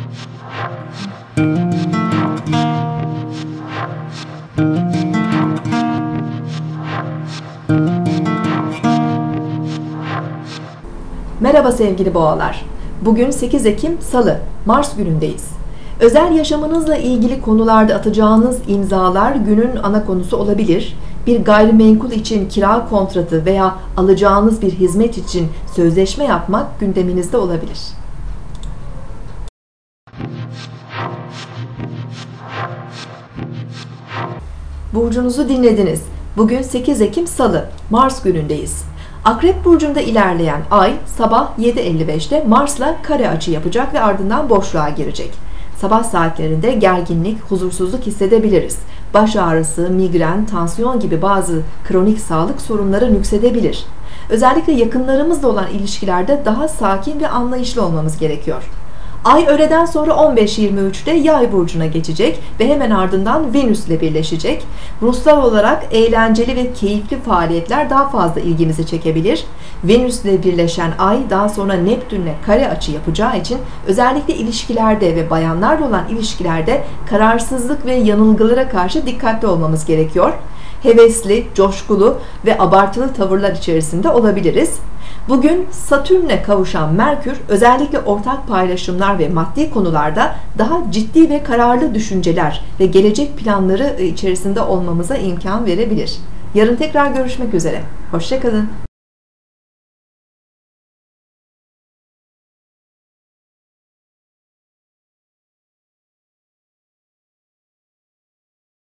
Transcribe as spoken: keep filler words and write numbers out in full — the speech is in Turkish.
Merhaba sevgili boğalar. Bugün sekiz Ekim Salı, Mars günündeyiz. Özel yaşamınızla ilgili konularda atacağınız imzalar günün ana konusu olabilir. Bir gayrimenkul için kira kontratı veya alacağınız bir hizmet için sözleşme yapmak gündeminizde olabilir. Burcunuzu dinlediniz. Bugün sekiz Ekim Salı, Mars günündeyiz. Akrep burcunda ilerleyen ay sabah yedi elli beşte Mars'la kare açı yapacak ve ardından boşluğa girecek. Sabah saatlerinde gerginlik, huzursuzluk hissedebiliriz. Baş ağrısı, migren, tansiyon gibi bazı kronik sağlık sorunları nüksedebilir. Özellikle yakınlarımızla olan ilişkilerde daha sakin ve anlayışlı olmamız gerekiyor. Ay öğleden sonra on beş yirmi üçte Yay burcuna geçecek ve hemen ardından Venüs ile birleşecek. Ruhsal olarak eğlenceli ve keyifli faaliyetler daha fazla ilgimizi çekebilir. Venüs ile birleşen Ay daha sonra Neptün'le kare açı yapacağı için özellikle ilişkilerde ve bayanlarla olan ilişkilerde kararsızlık ve yanılgılara karşı dikkatli olmamız gerekiyor. Hevesli, coşkulu ve abartılı tavırlar içerisinde olabiliriz. Bugün Satürn'le kavuşan Merkür özellikle ortak paylaşımlar ve maddi konularda daha ciddi ve kararlı düşünceler ve gelecek planları içerisinde olmamıza imkan verebilir. Yarın tekrar görüşmek üzere. Hoşça kalın.